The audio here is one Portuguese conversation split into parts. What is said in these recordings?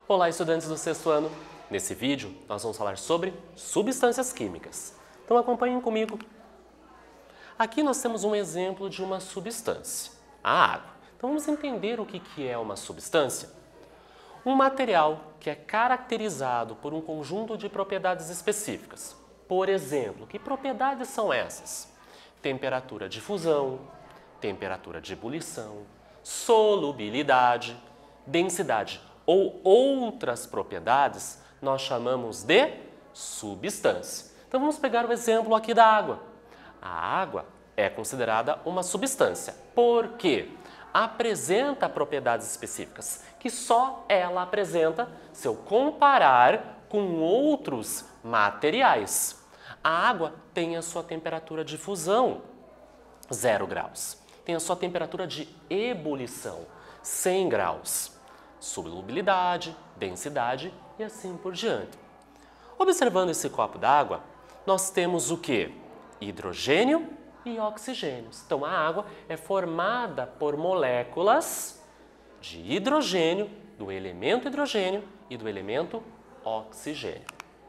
Olá, estudantes do sexto ano! Nesse vídeo, nós vamos falar sobre substâncias químicas. Então acompanhem comigo. Aqui nós temos um exemplo de uma substância, a água. Então vamos entender o que é uma substância. Um material que é caracterizado por um conjunto de propriedades específicas. Por exemplo, que propriedades são essas? Temperatura de fusão, temperatura de ebulição, solubilidade, densidade ou outras propriedades nós chamamos de substância. Então vamos pegar o exemplo aqui da água. A água é considerada uma substância porque apresenta propriedades específicas que só ela apresenta se eu comparar com outros materiais. A água tem a sua temperatura de fusão, 0 graus. Tem a sua temperatura de ebulição, 100 graus. Solubilidade, densidade e assim por diante. Observando esse copo d'água, nós temos o quê? Hidrogênio e oxigênios. Então, a água é formada por moléculas de hidrogênio, do elemento hidrogênio e do elemento oxigênio.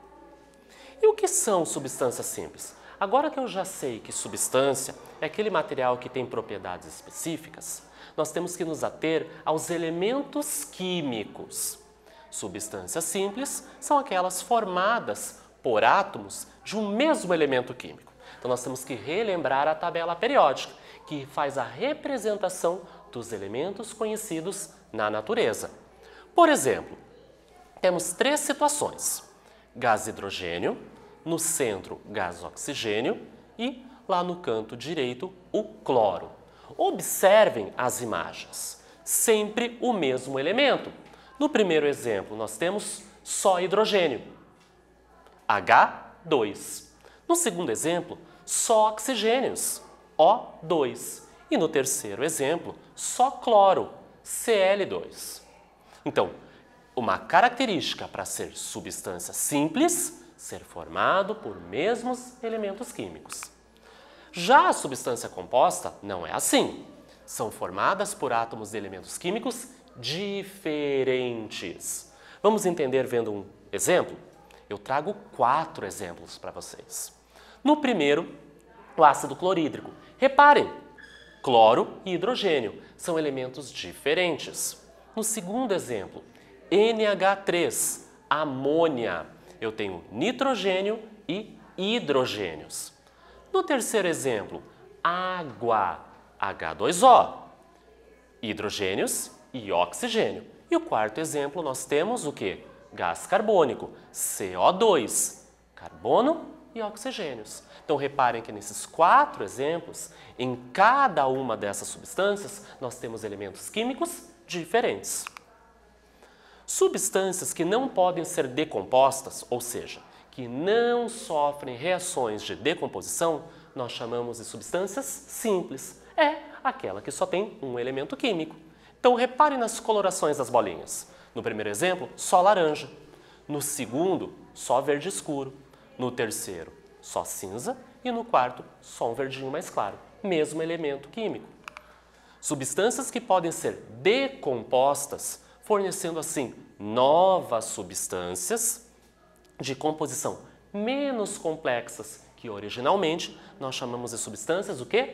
E o que são substâncias simples? Agora que eu já sei que substância é aquele material que tem propriedades específicas, nós temos que nos ater aos elementos químicos. Substâncias simples são aquelas formadas por átomos de um mesmo elemento químico. Então nós temos que relembrar a tabela periódica, que faz a representação dos elementos conhecidos na natureza. Por exemplo, temos 3 situações: gás hidrogênio, no centro gás oxigênio e lá no canto direito o cloro. Observem as imagens, sempre o mesmo elemento. No primeiro exemplo nós temos só hidrogênio, H2. No segundo exemplo, só oxigênios, O2. E no terceiro exemplo, só cloro, Cl2. Então, uma característica para ser substância simples, ser formado por mesmos elementos químicos. Já a substância composta não é assim. São formadas por átomos de elementos químicos diferentes. Vamos entender vendo um exemplo? Eu trago 4 exemplos para vocês. No primeiro, o ácido clorídrico. Reparem, cloro e hidrogênio são elementos diferentes. No segundo exemplo, NH3, amônia. Eu tenho nitrogênio e hidrogênios. No terceiro exemplo, água, H2O, hidrogênios e oxigênio. E o quarto exemplo, nós temos o quê? Gás carbônico, CO2, carbono e oxigênios. Então, reparem que nesses 4 exemplos, em cada uma dessas substâncias, nós temos elementos químicos diferentes. Substâncias que não podem ser decompostas, ou seja, que não sofrem reações de decomposição, nós chamamos de substâncias simples. É aquela que só tem um elemento químico. Então, repare nas colorações das bolinhas. No primeiro exemplo, só laranja. No segundo, só verde escuro. No terceiro, só cinza. E no quarto, só um verdinho mais claro. Mesmo elemento químico. Substâncias que podem ser decompostas, fornecendo assim novas substâncias de composição menos complexas que originalmente nós chamamos de substâncias o quê?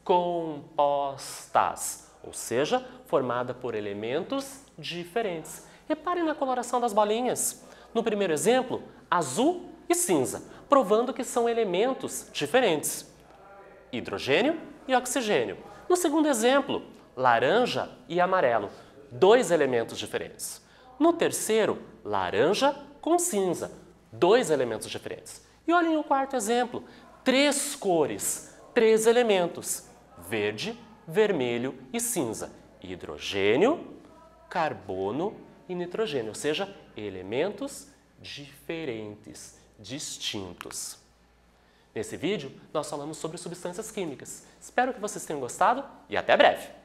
Compostas, ou seja, formada por elementos diferentes. Reparem na coloração das bolinhas. No primeiro exemplo, azul e cinza, provando que são elementos diferentes. Hidrogênio e oxigênio. No segundo exemplo, laranja e amarelo, 2 elementos diferentes. No terceiro, laranja com cinza, 2 elementos diferentes. E olhem o quarto exemplo, 3 cores, 3 elementos, verde, vermelho e cinza. Hidrogênio, carbono e nitrogênio, ou seja, elementos diferentes, distintos. Nesse vídeo, nós falamos sobre substâncias químicas. Espero que vocês tenham gostado e até breve!